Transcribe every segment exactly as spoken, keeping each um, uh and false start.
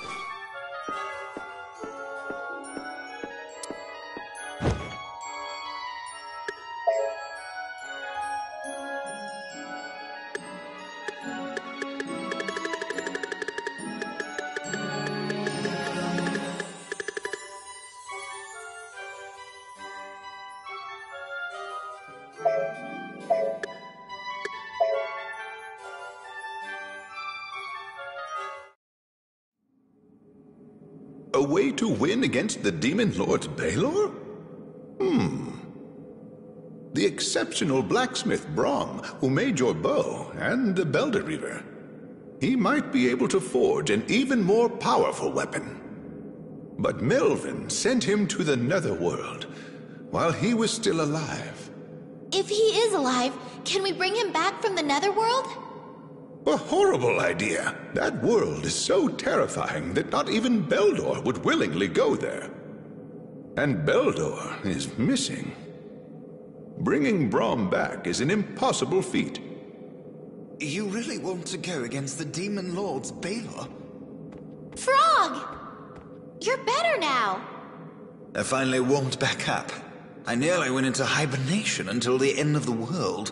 A way to win against the Demon Lord Baylor? Hmm. The exceptional blacksmith Brom, who made your bow and the Belder Reaver. He might be able to forge an even more powerful weapon. But Melvin sent him to the Netherworld while he was still alive. If he is alive, can we bring him back from the Netherworld? A horrible idea. That world is so terrifying that not even Beldor would willingly go there. And Beldor is missing. Bringing Brom back is an impossible feat. You really want to go against the Demon Lord's Baylor? Frog! You're better now! I finally warmed back up. I nearly went into hibernation until the end of the world.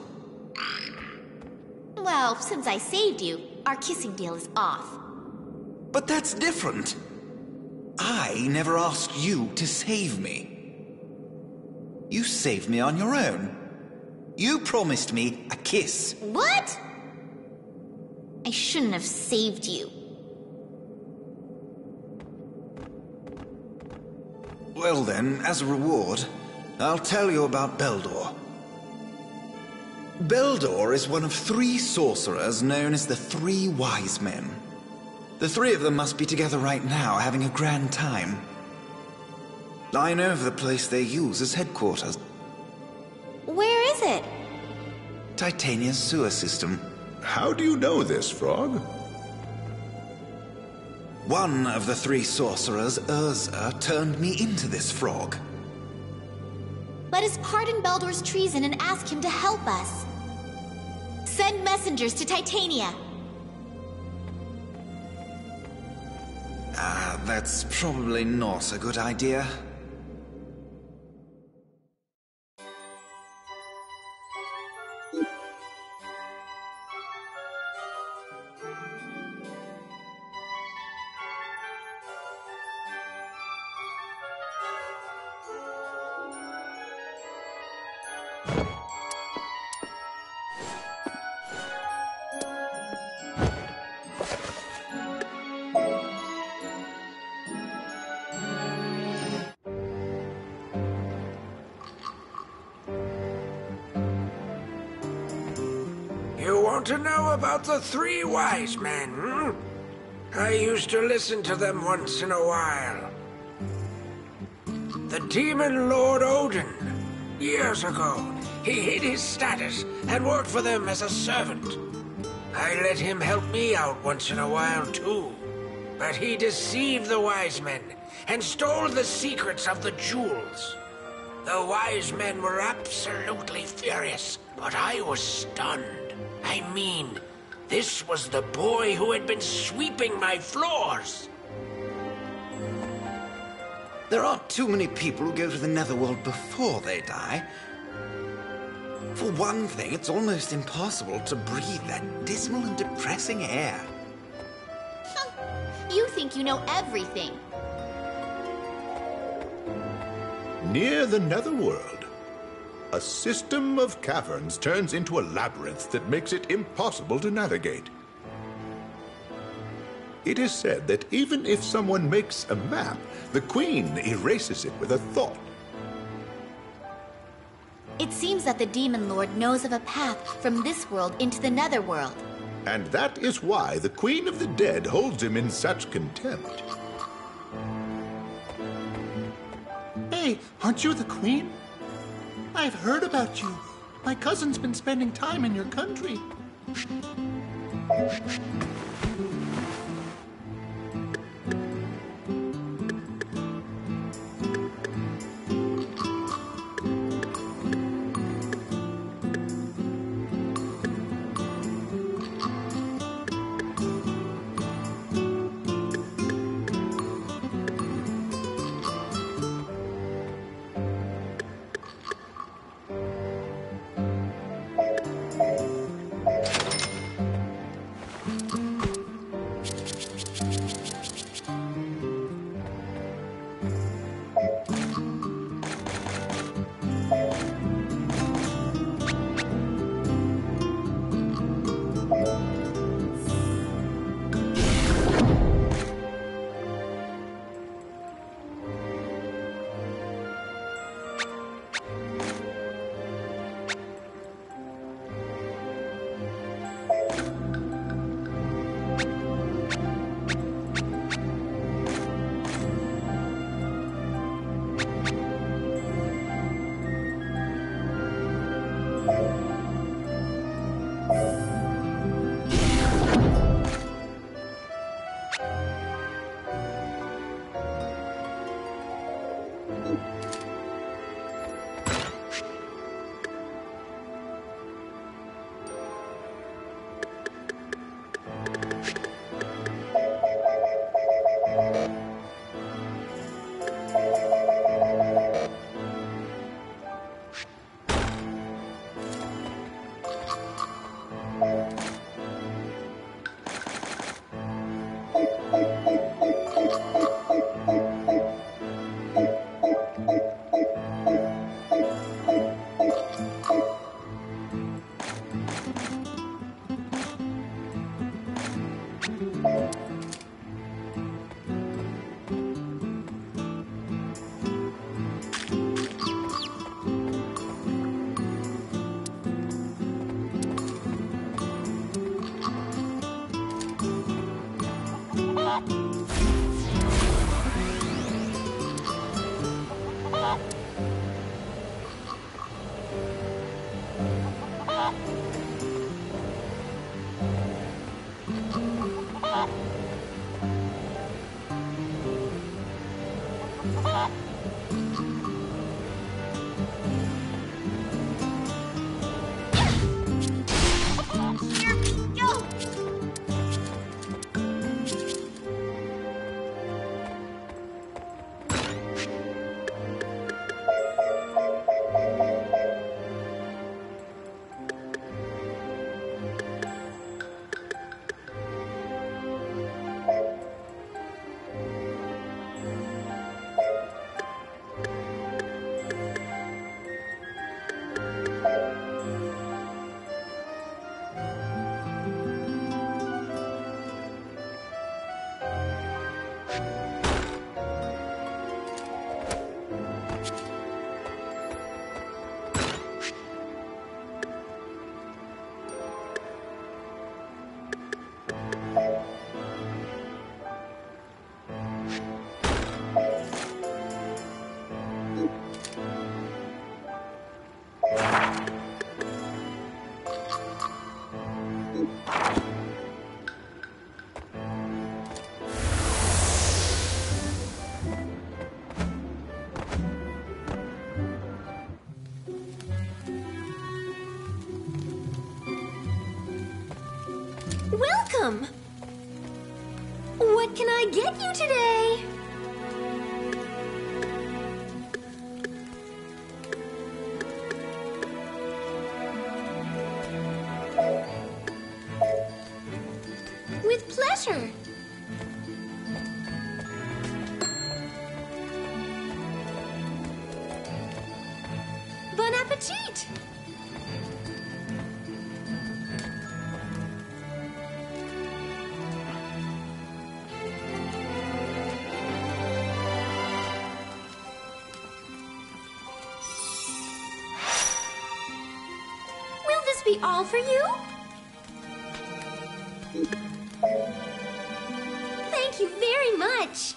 Well, since I saved you, our kissing deal is off. But that's different. I never asked you to save me. You saved me on your own. You promised me a kiss. What? I shouldn't have saved you. Well then, as a reward, I'll tell you about Beldor. Beldor is one of three sorcerers known as the Three Wise Men. The three of them must be together right now, having a grand time. I know of the place they use as headquarters. Where is it? Titania's sewer system. How do you know this, Frog? One of the three sorcerers, Urza, turned me into this frog. Let us pardon Beldor's treason and ask him to help us. Send messengers to Titania. Ah, uh, that's probably not a good idea. To know about the Three Wise Men, hmm? I used to listen to them once in a while. The Demon Lord Odin. Years ago, he hid his status and worked for them as a servant. I let him help me out once in a while, too. But he deceived the Wise Men and stole the secrets of the jewels. The Wise Men were absolutely furious, but I was stunned. I mean, this was the boy who had been sweeping my floors. There aren't too many people who go to the Netherworld before they die. For one thing, it's almost impossible to breathe that dismal and depressing air. You think you know everything. Near the Netherworld, a system of caverns turns into a labyrinth that makes it impossible to navigate. It is said that even if someone makes a map, the Queen erases it with a thought. It seems that the Demon Lord knows of a path from this world into the Netherworld. And that is why the Queen of the Dead holds him in such contempt. Hey, aren't you the Queen? I've heard about you. My cousin's been spending time in your country. Welcome! What can I get you today? With pleasure. Bon appetit! Will this be all for you? Thank you very much.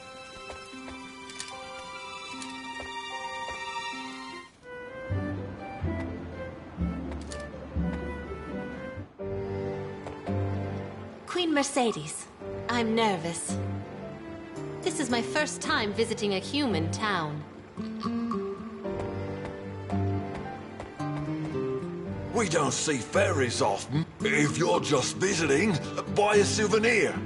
Queen Mercedes, I'm nervous. This is my first time visiting a human town. We don't see fairies often. If you're just visiting, buy a souvenir.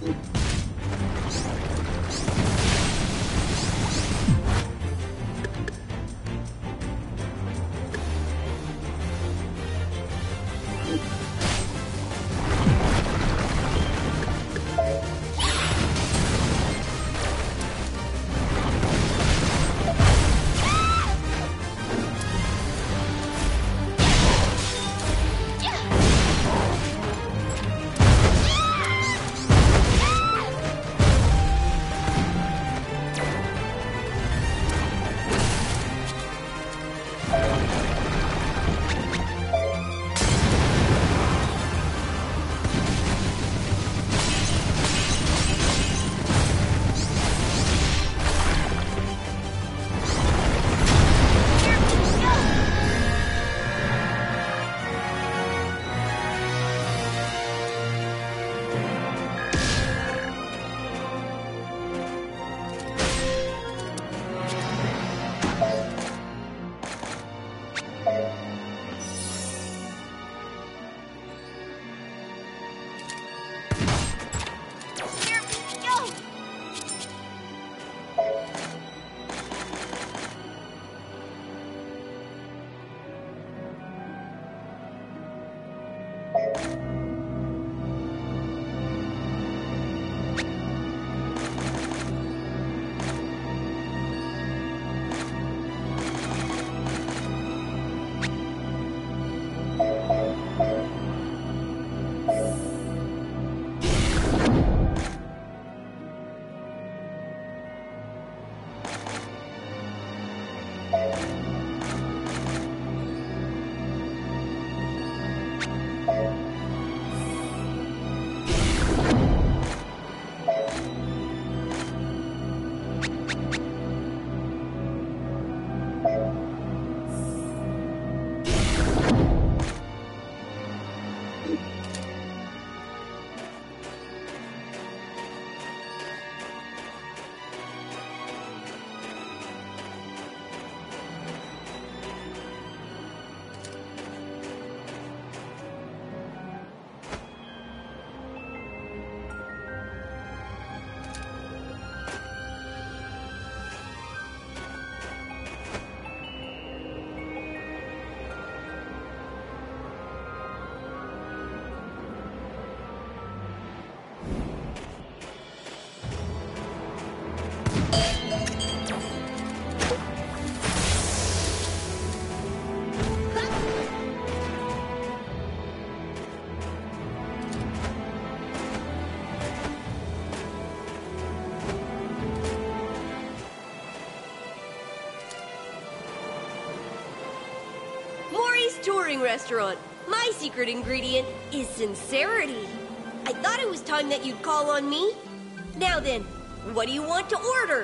Touring restaurant. My secret ingredient is sincerity. I thought it was time that you'd call on me. Now then, what do you want to order?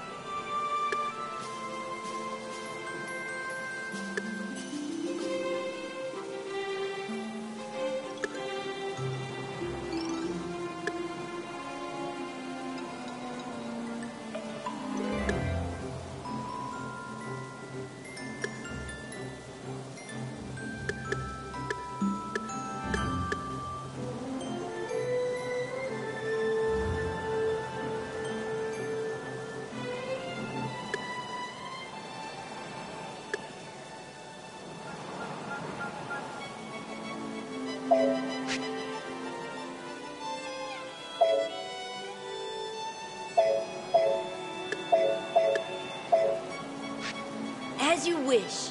As you wish.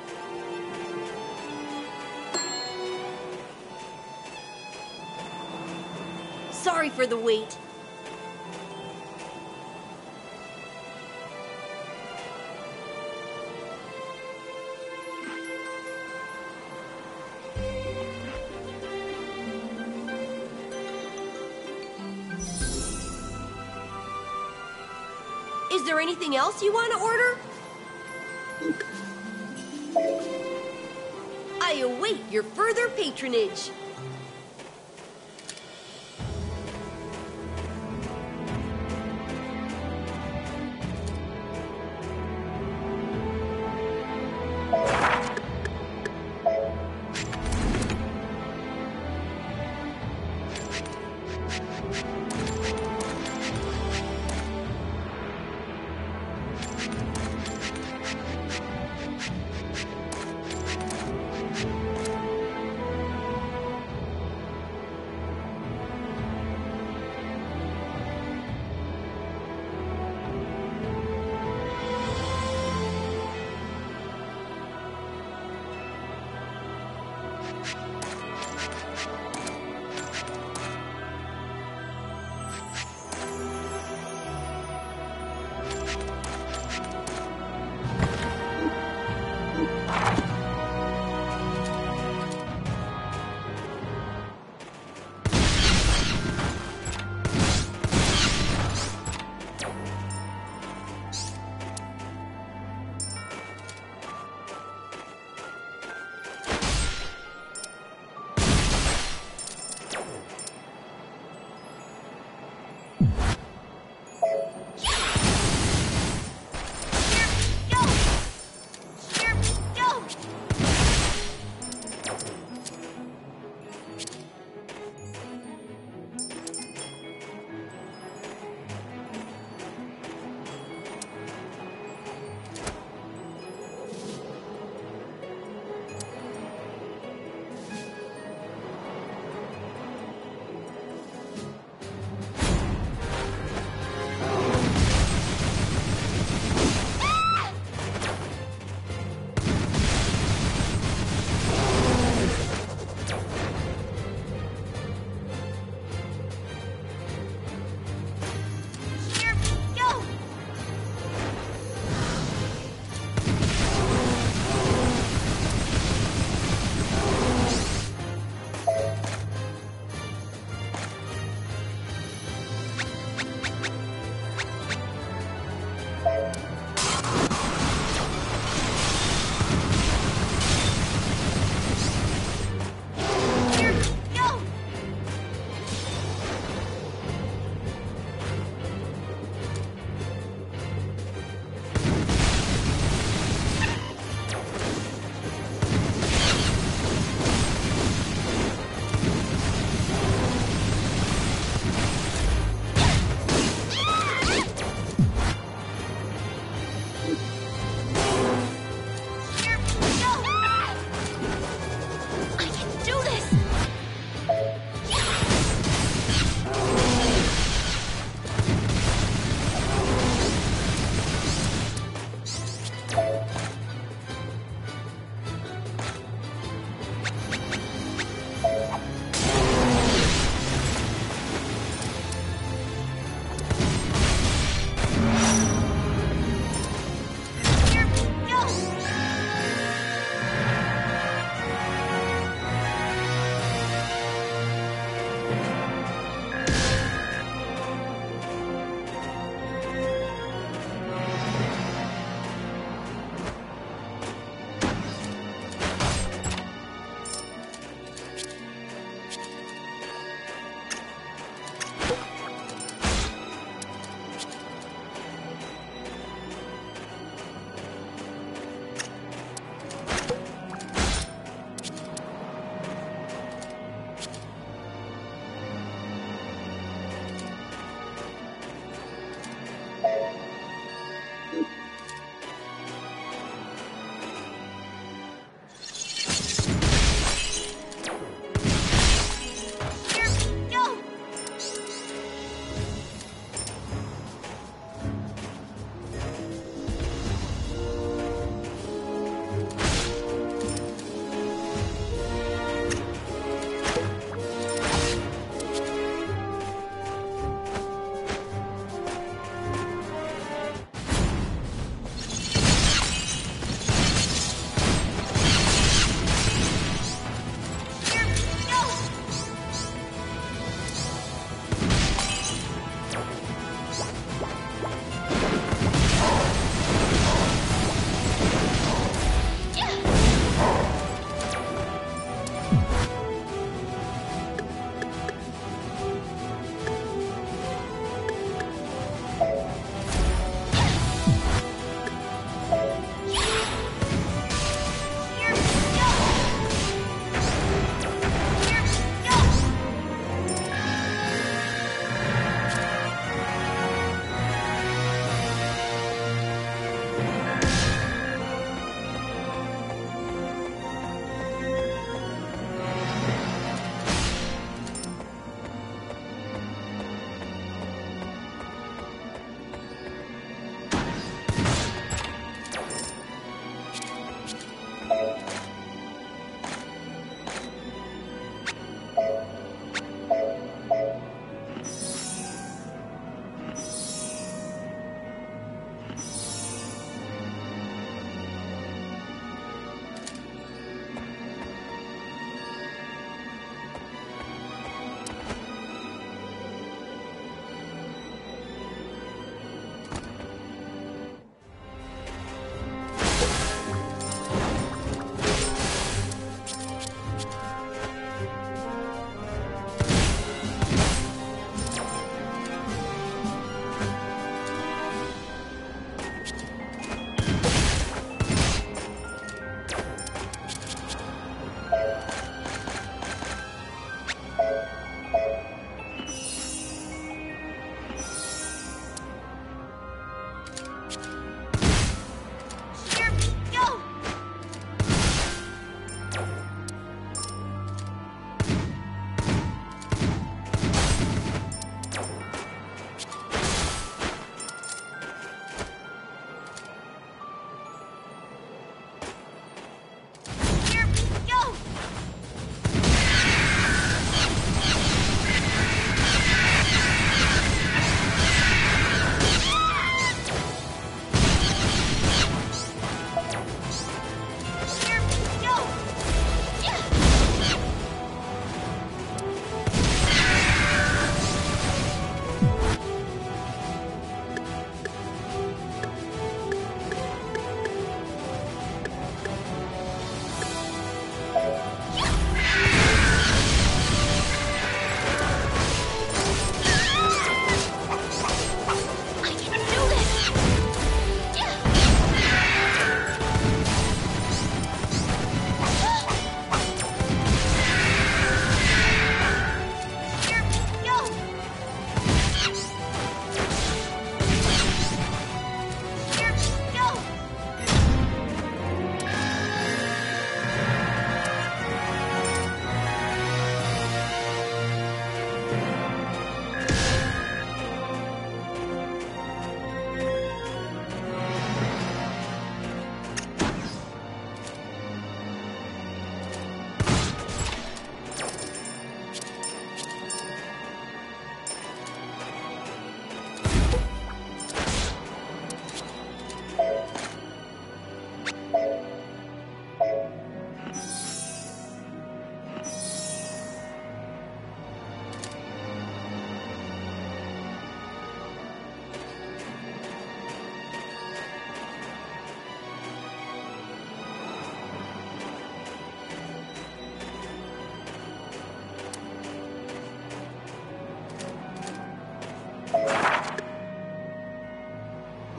Sorry for the wait. Is there anything else you want to order? I await your further patronage.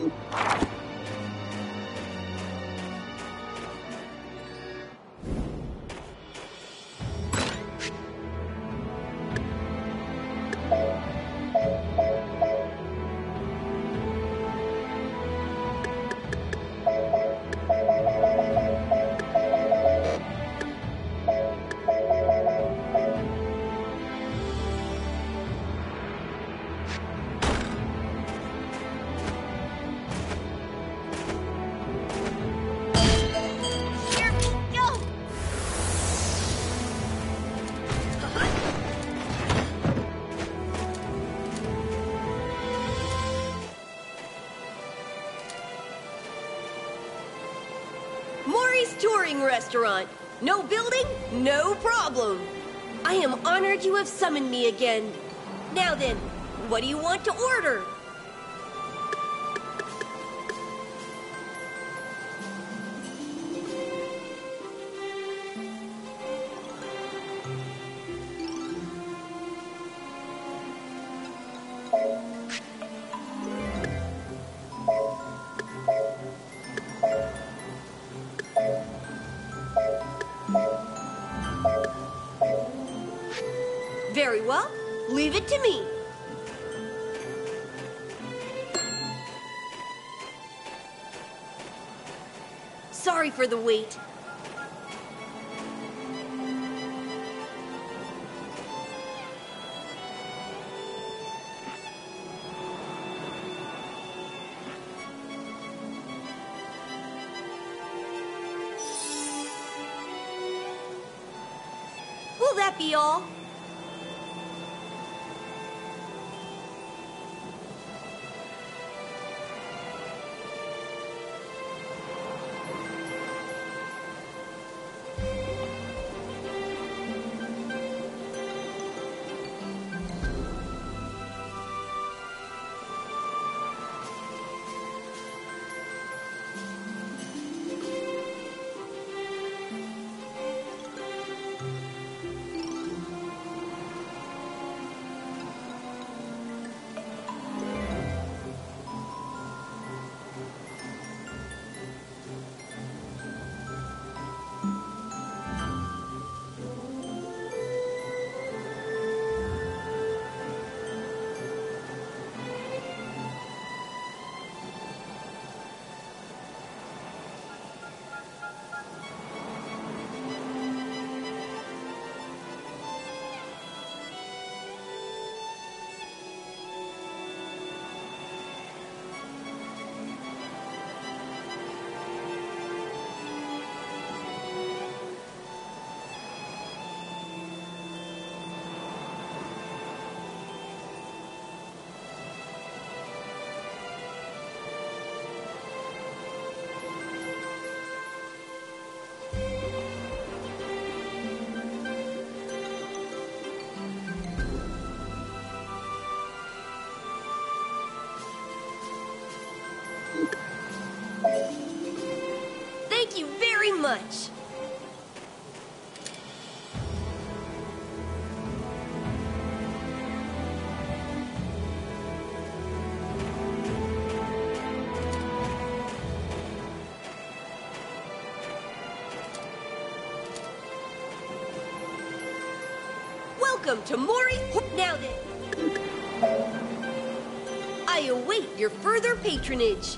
Touring restaurant. No building, no problem. I am honored you have summoned me again. Now then, what do you want to order? Very well. Leave it to me. Sorry for the wait. Will that be all? Thank you very much. Welcome to Mori. Now then, I await your further patronage.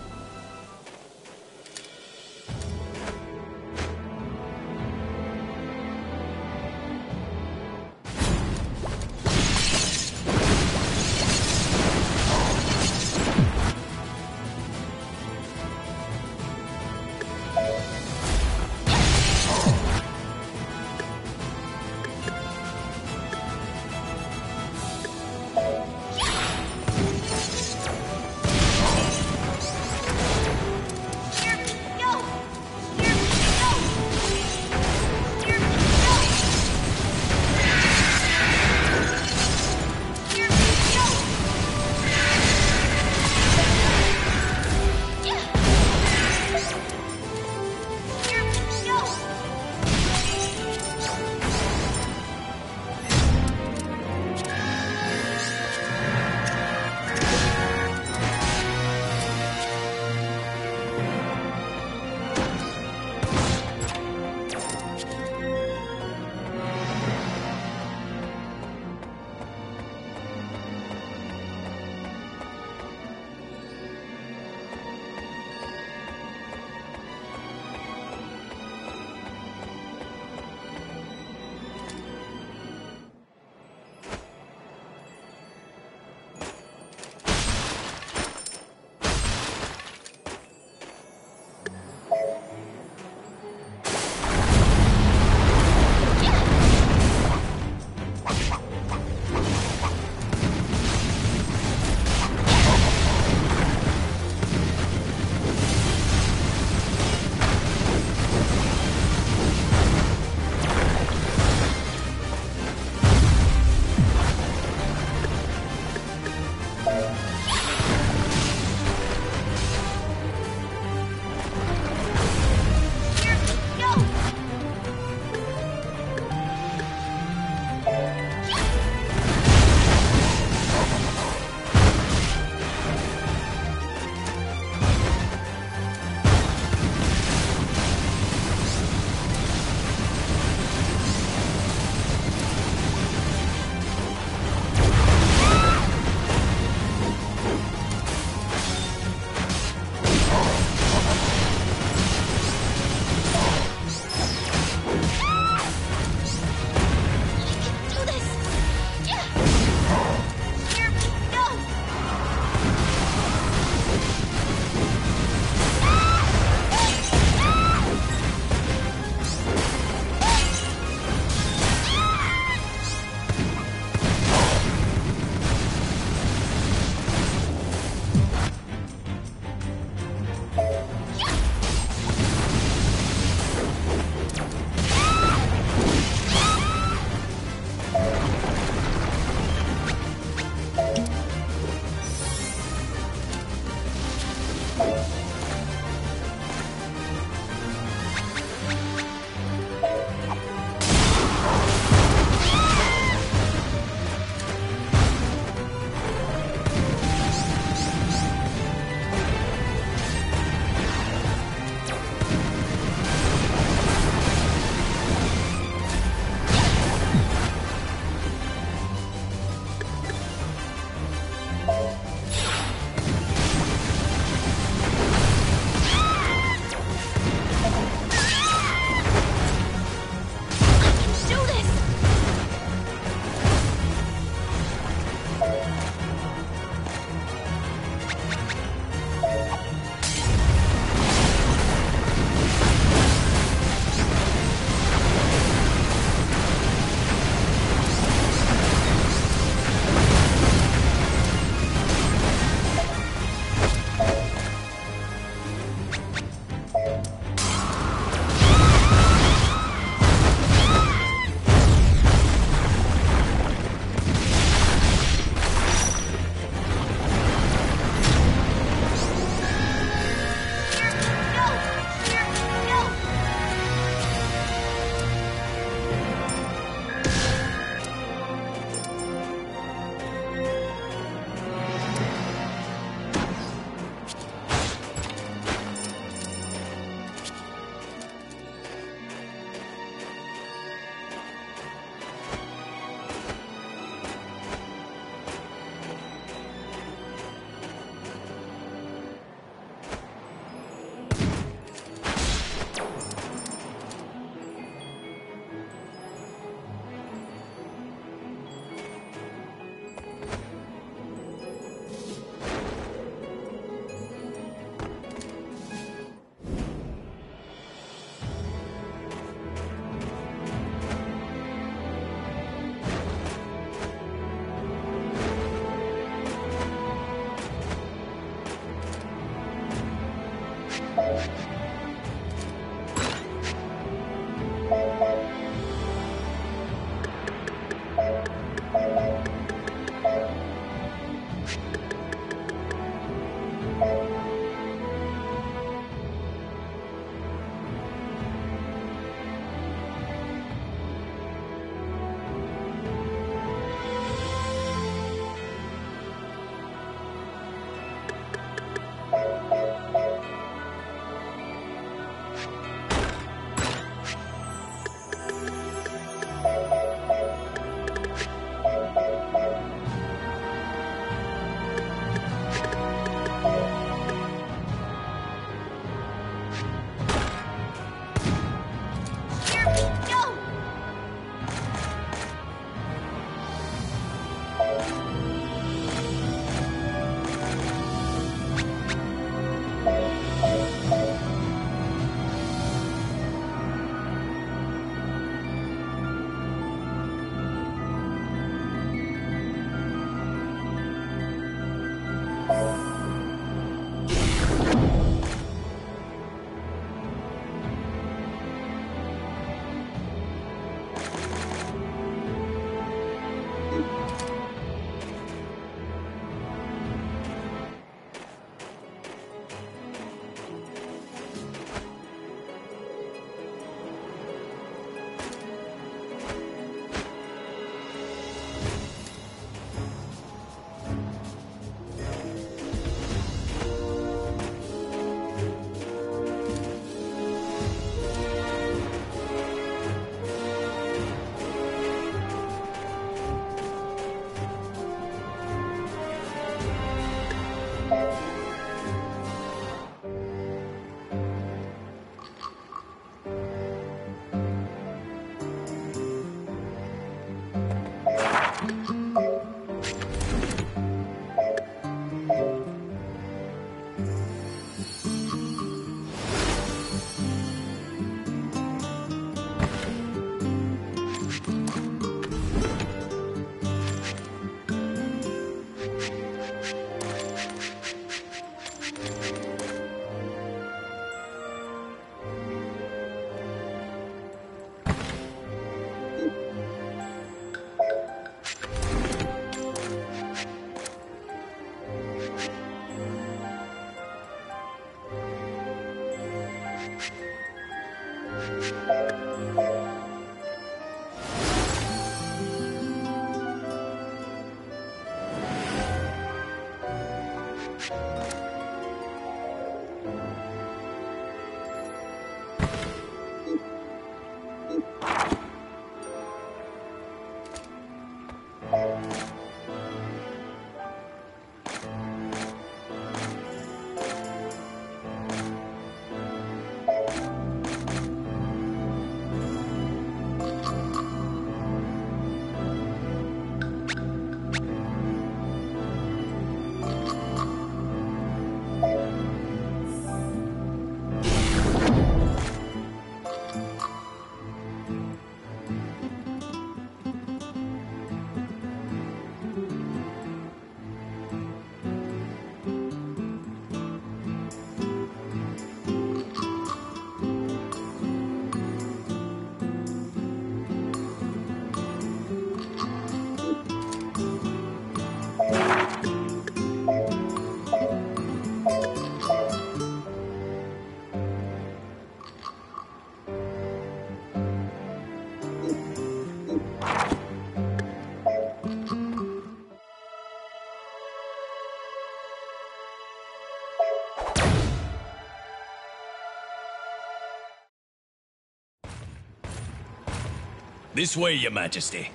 This way, Your Majesty.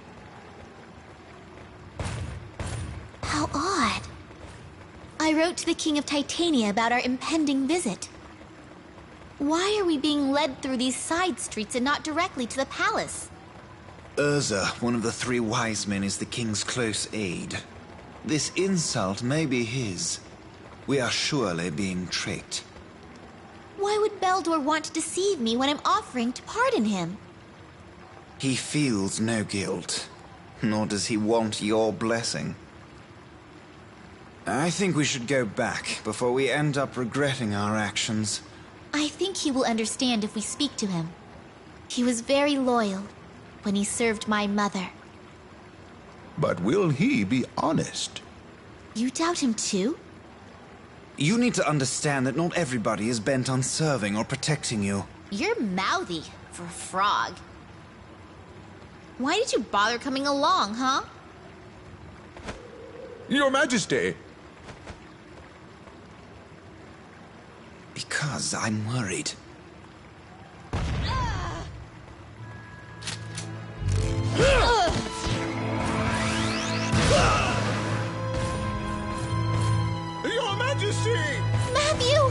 How odd. I wrote to the King of Titania about our impending visit. Why are we being led through these side streets and not directly to the palace? Urza, one of the three wise men, is the king's close aide. This insult may be his. We are surely being tricked. Why would Beldor want to deceive me when I'm offering to pardon him? He feels no guilt, nor does he want your blessing. I think we should go back before we end up regretting our actions. I think he will understand if we speak to him. He was very loyal when he served my mother. But will he be honest? You doubt him too? You need to understand that not everybody is bent on serving or protecting you. You're mouthy for a frog. Why did you bother coming along, huh? Your Majesty! Because I'm worried. Your Majesty! Matthew!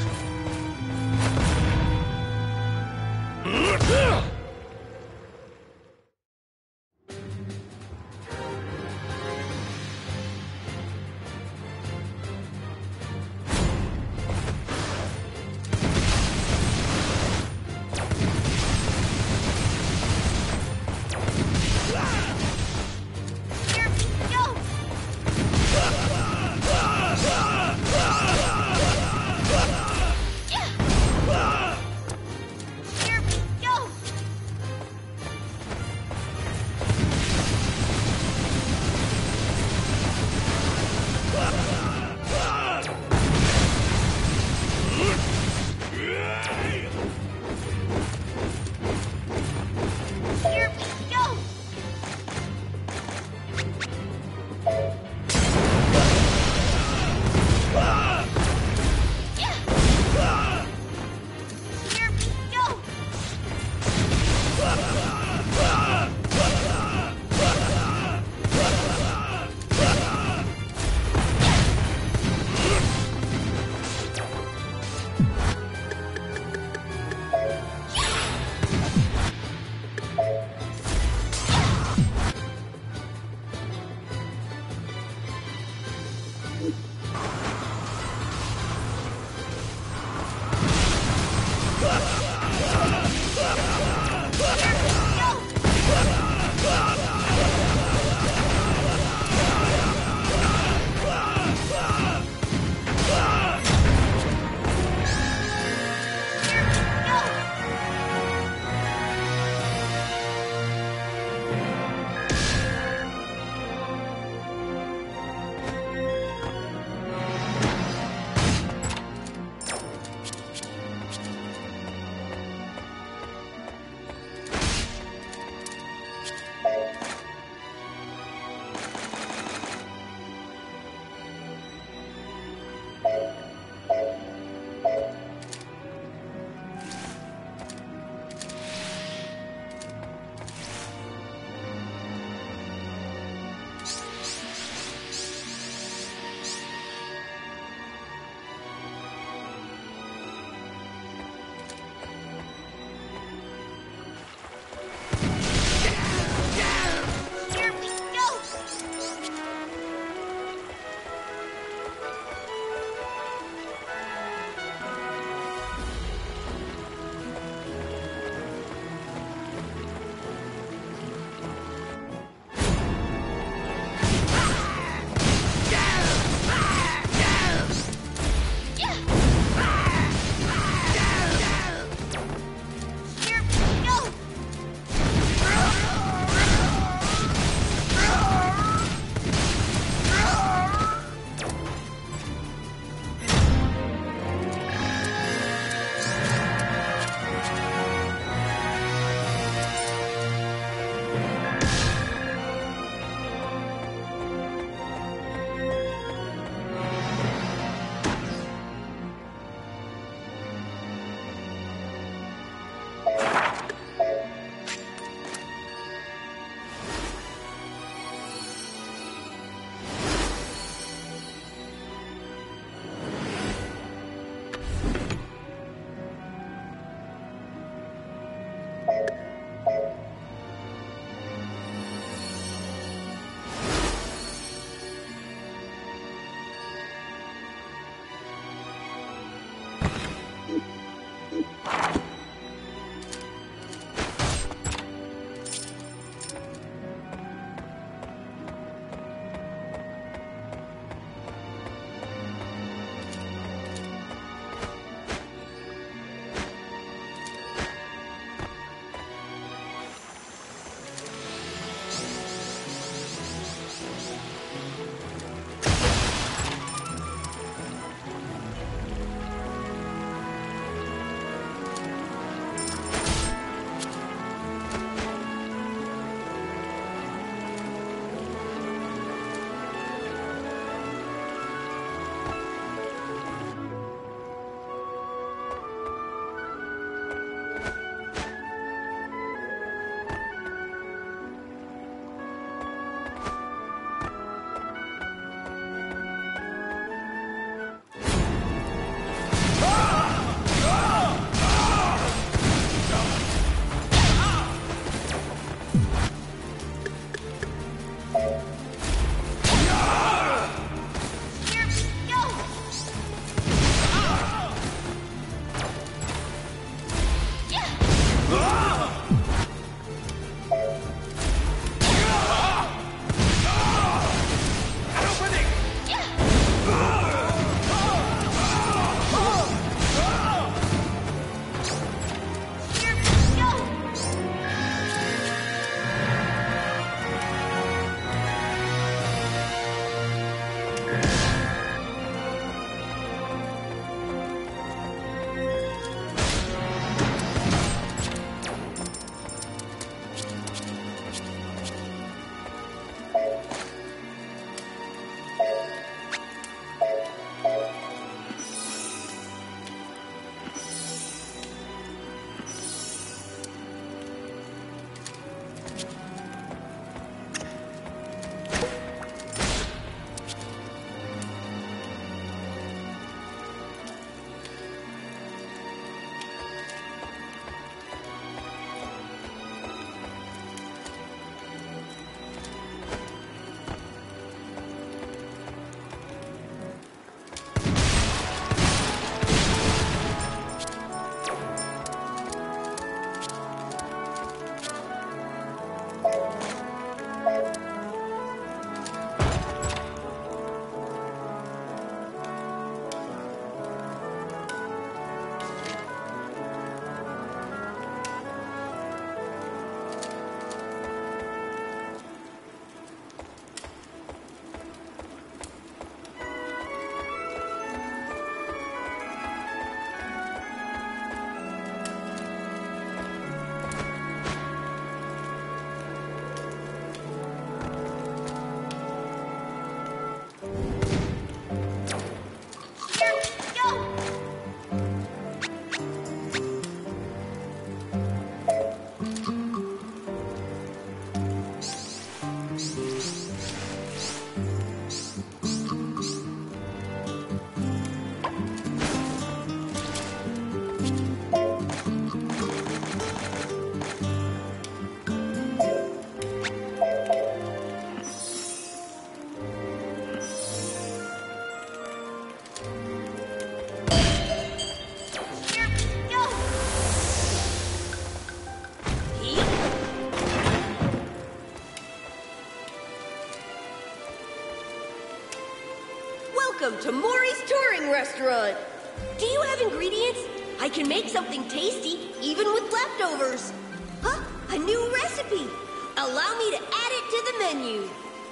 Welcome to Maury's Touring Restaurant. Do you have ingredients? I can make something tasty, even with leftovers. Huh? A new recipe. Allow me to add it to the menu.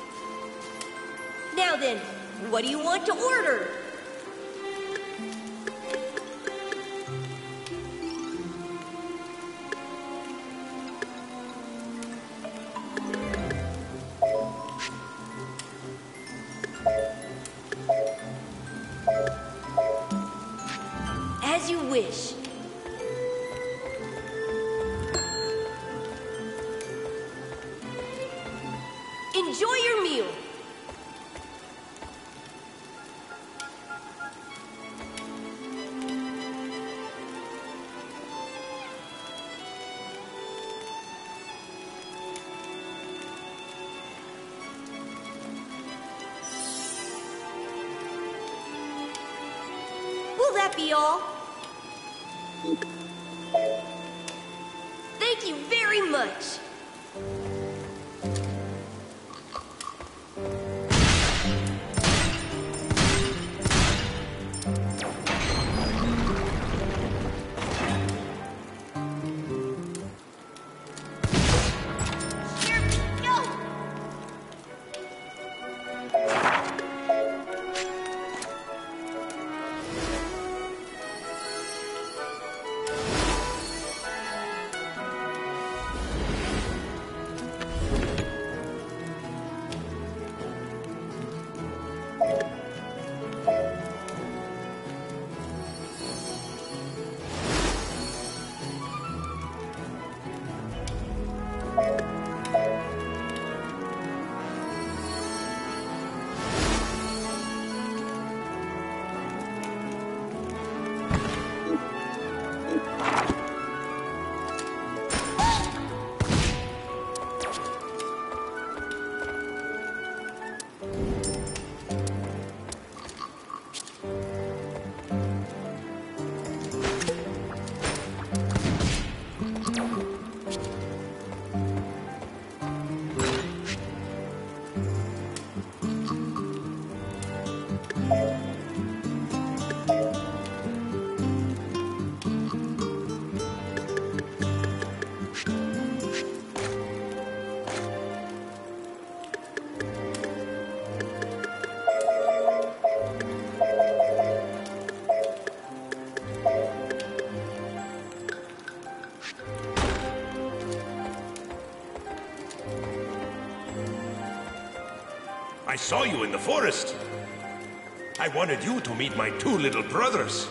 Now then, what do you want to order? As you wish. Enjoy your meal. Will that be all? Thank you very much. saw you in the forest. I wanted you to meet my two little brothers.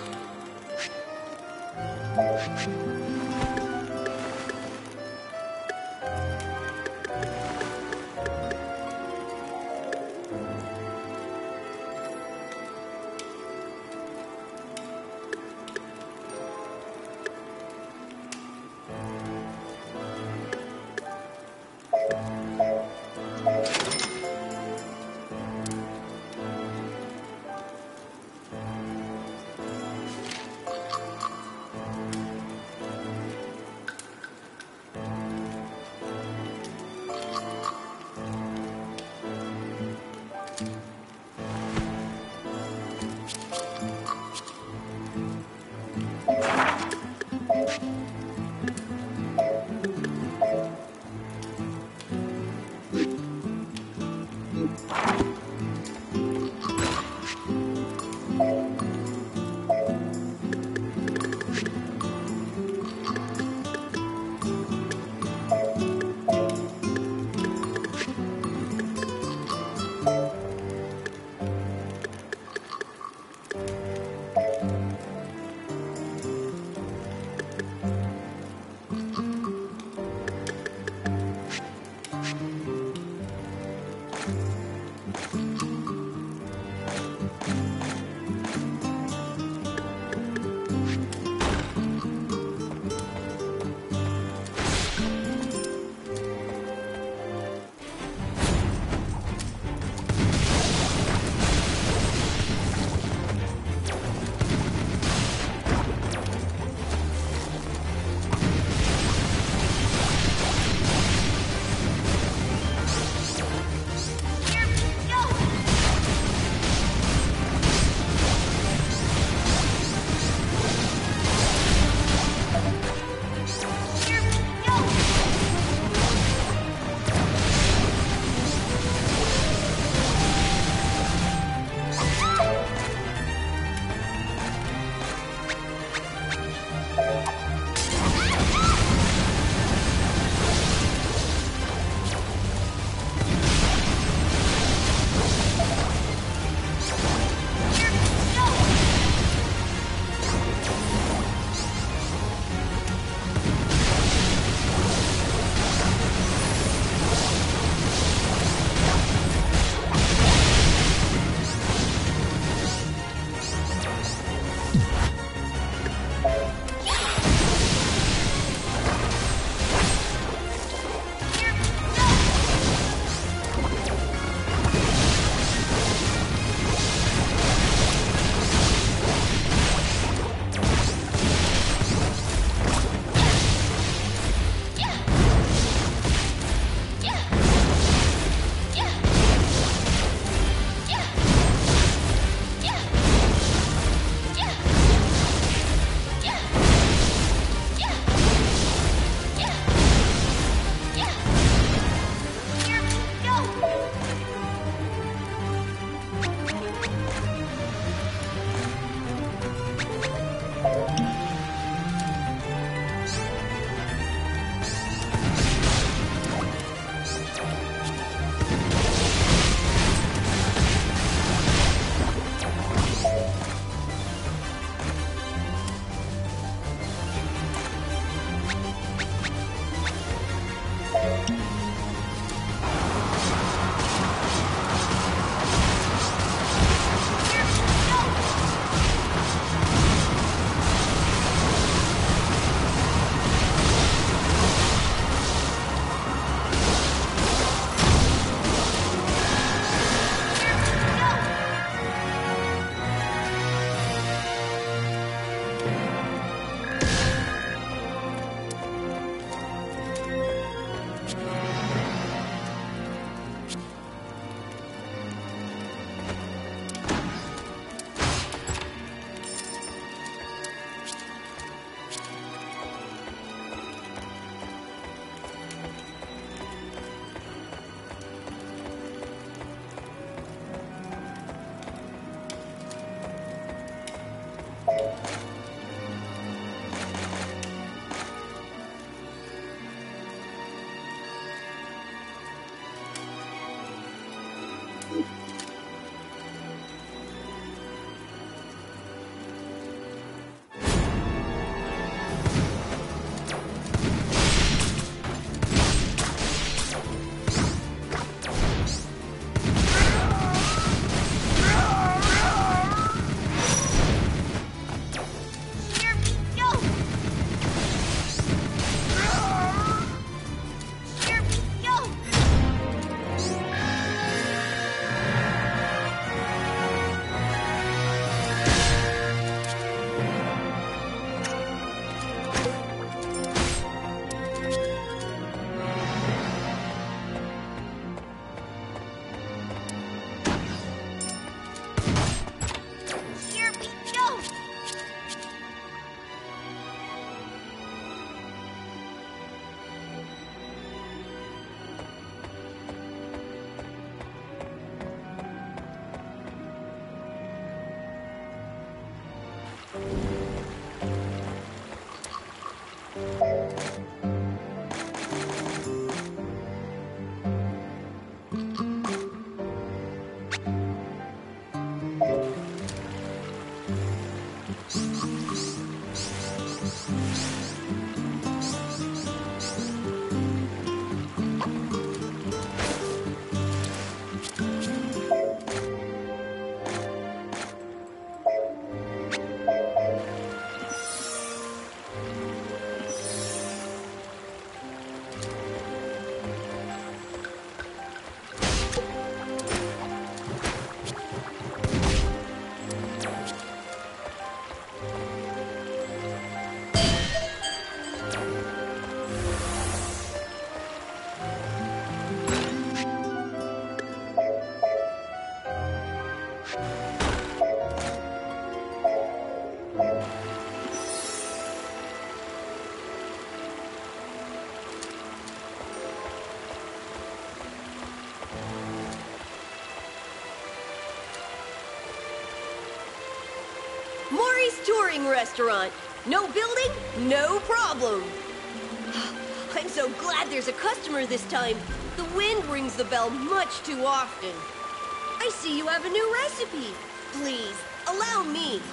Touring Restaurant. No building, no problem. I'm so glad there's a customer this time. The wind rings the bell much too often. I see you have a new recipe. Please, allow me.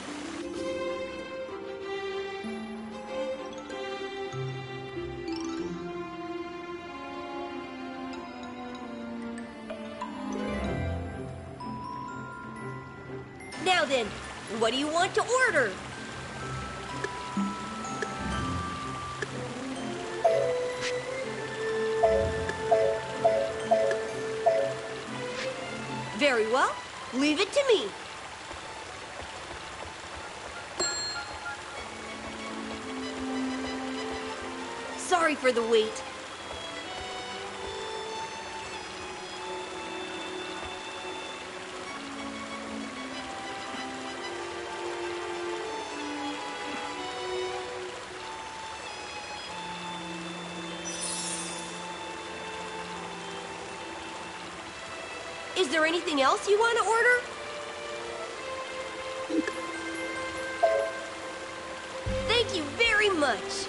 Now then, what do you want to order? Very well. Leave it to me. Sorry for the wait. Is there anything else you want to order? Thank you very much.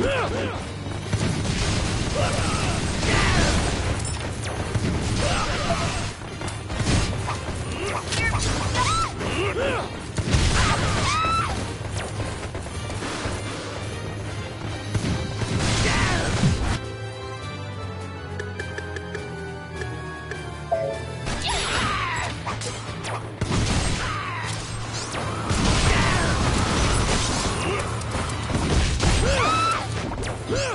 Yeah!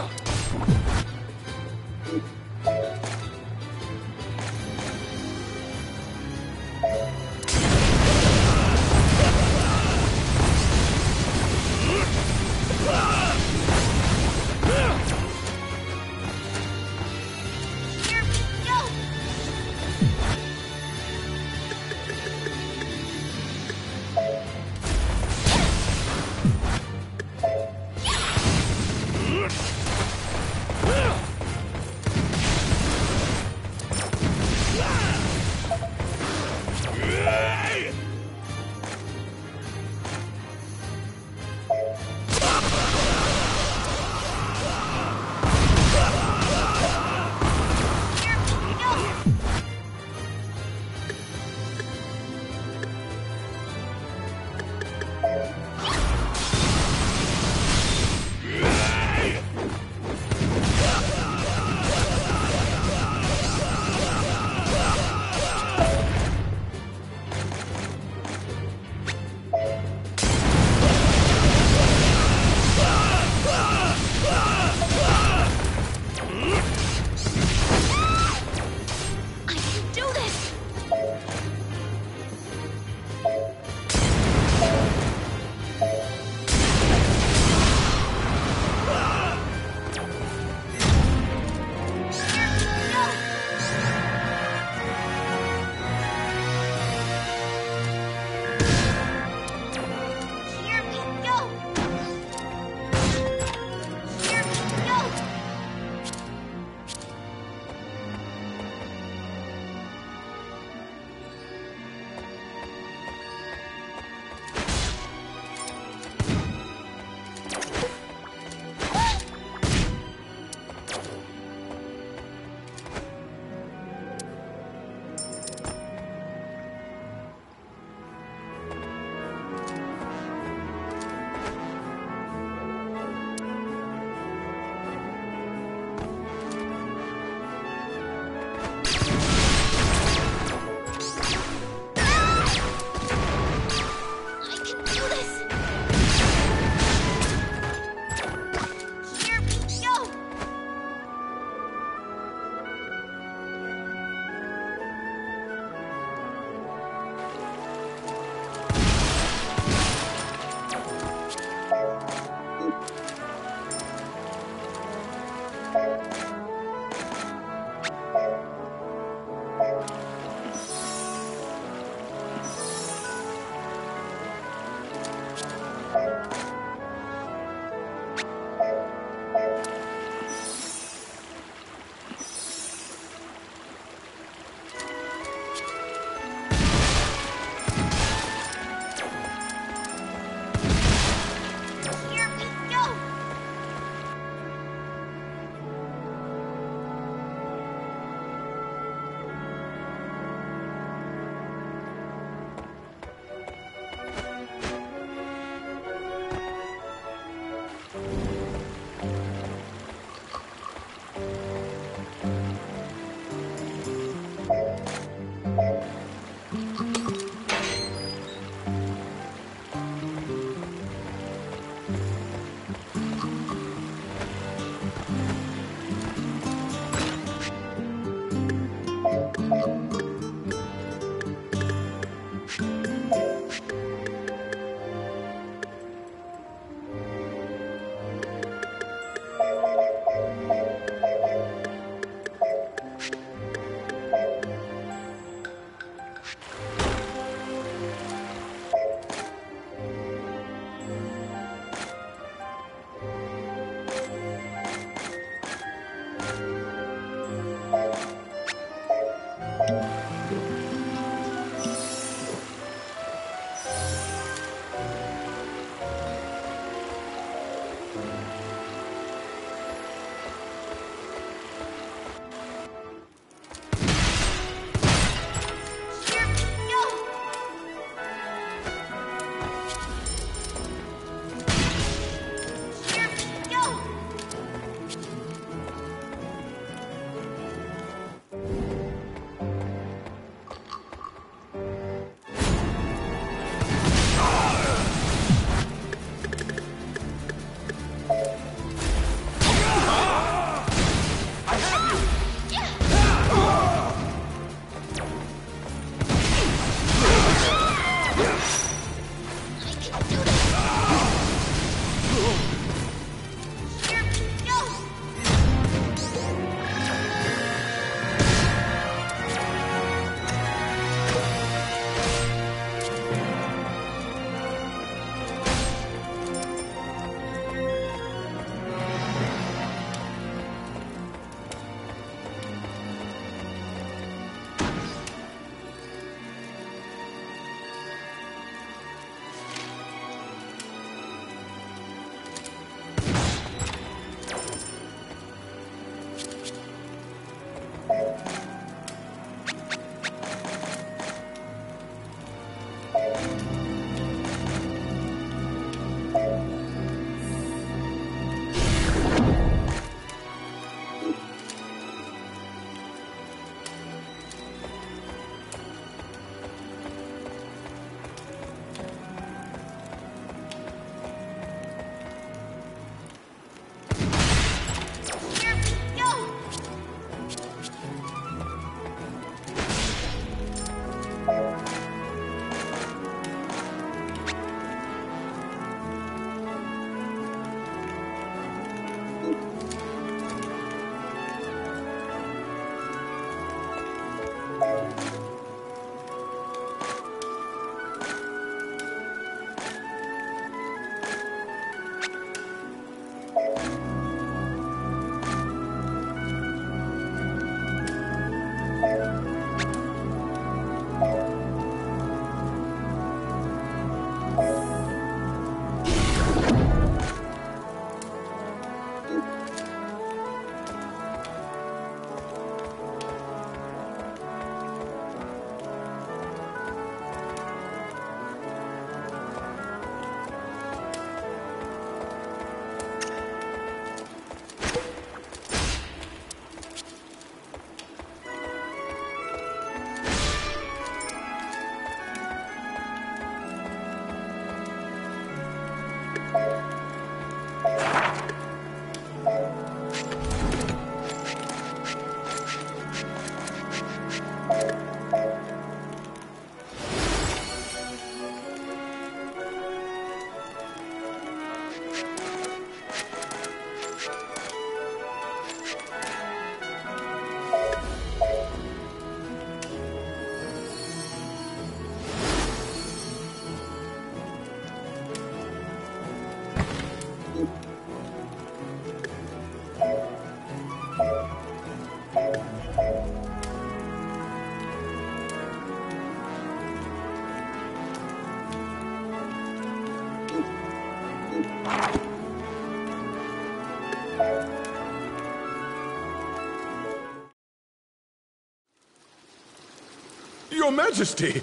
Your Majesty!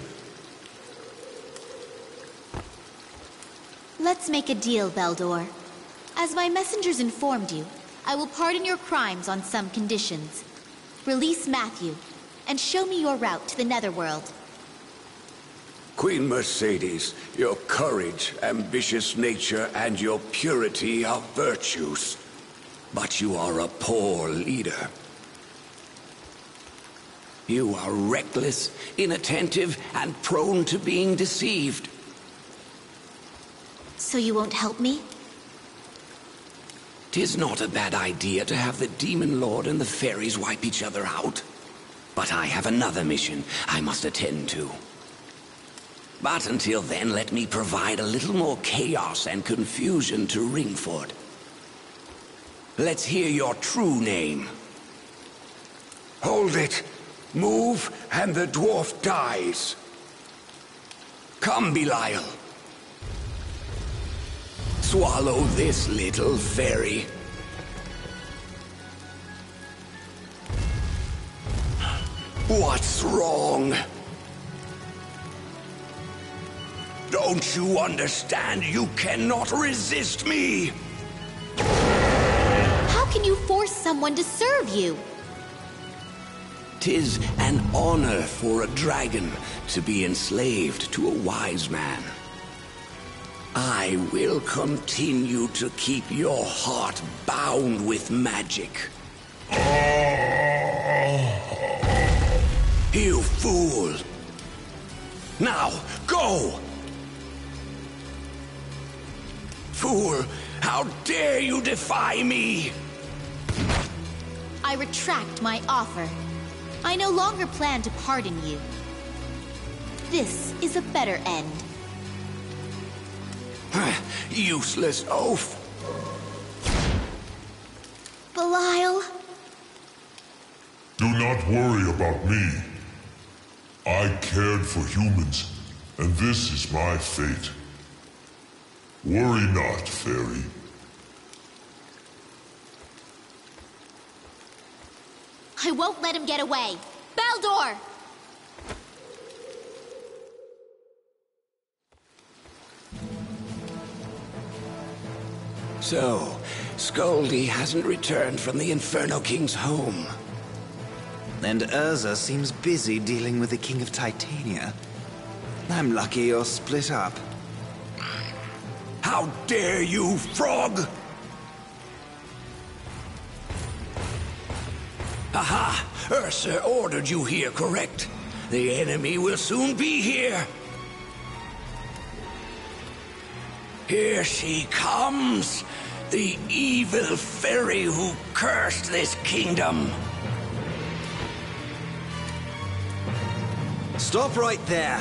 Let's make a deal, Beldor. As my messengers informed you, I will pardon your crimes on some conditions. Release Matthew, and show me your route to the Netherworld. Queen Mercedes, your courage, ambitious nature, and your purity are virtues. But you are a poor leader. You are reckless, inattentive, and prone to being deceived. So you won't help me? 'Tis not a bad idea to have the Demon Lord and the fairies wipe each other out. But I have another mission I must attend to. But until then, let me provide a little more chaos and confusion to Ringford. Let's hear your true name. Hold it. Move, and the dwarf dies. Come, Belial. Swallow this, little fairy. What's wrong? Don't you understand? You cannot resist me! How can you force someone to serve you? 'Tis an honor for a dragon to be enslaved to a wise man. I will continue to keep your heart bound with magic. You fool! Now, go! Fool, how dare you defy me! I retract my offer. I no longer plan to pardon you. This is a better end. Useless oaf. Belial? Do not worry about me. I cared for humans, and this is my fate. Worry not, fairy. I won't let him get away. Beldor! So, Scoldy hasn't returned from the Inferno King's home. And Urza seems busy dealing with the King of Titania. I'm lucky you're split up. How dare you, frog! Aha! Ursa ordered you here, correct? The enemy will soon be here. Here she comes, the evil fairy who cursed this kingdom. Stop right there.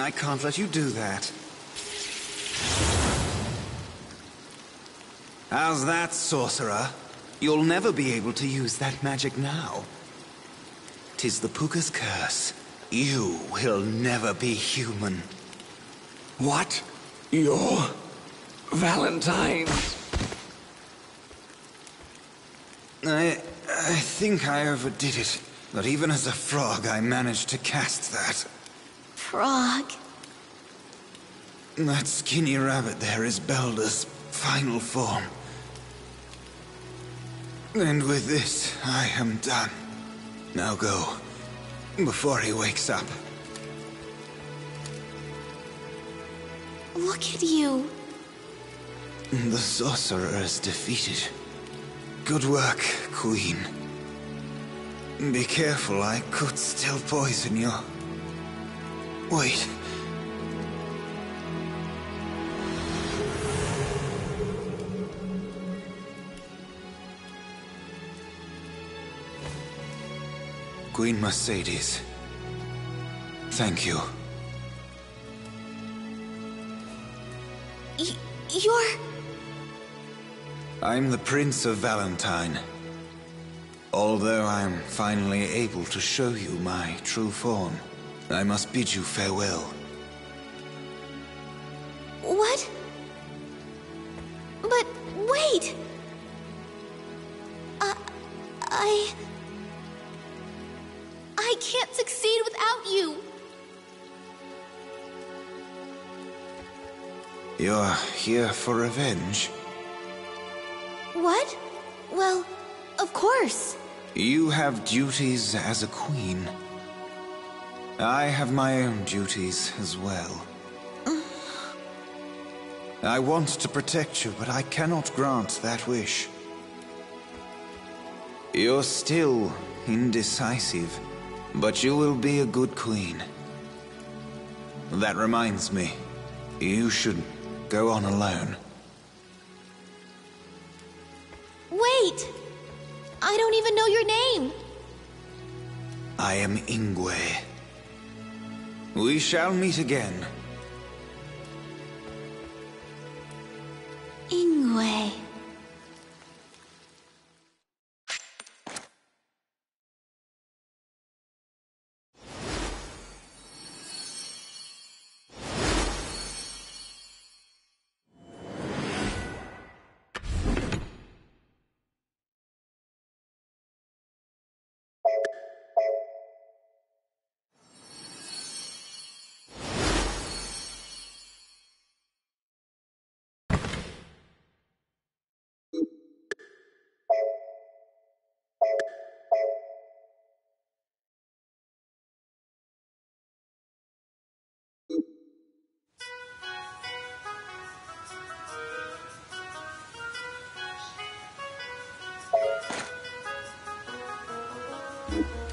I can't let you do that. How's that, sorcerer? You'll never be able to use that magic now. 'Tis the Puka's curse. You will never be human. What? You're... Valentine? I... I think I overdid it. But even as a frog, I managed to cast that. Frog. That skinny rabbit there is Belder's final form. And with this, I am done. Now go, before he wakes up. Look at you. The sorcerer is defeated. Good work, Queen. Be careful, I could still poison you. Wait. Queen Mercedes, thank you. Y- you're... I'm the Prince of Valentine. Although I'm finally able to show you my true form, I must bid you farewell. What? But wait! Uh, I... I can't succeed without you! You're here for revenge? What? Well, of course. You have duties as a queen. I have my own duties as well. I want to protect you, but I cannot grant that wish. You're still indecisive, but you will be a good queen. That reminds me, you should go on alone. Wait! I don't even know your name! I am Ingwe. We shall meet again. Ingwe. You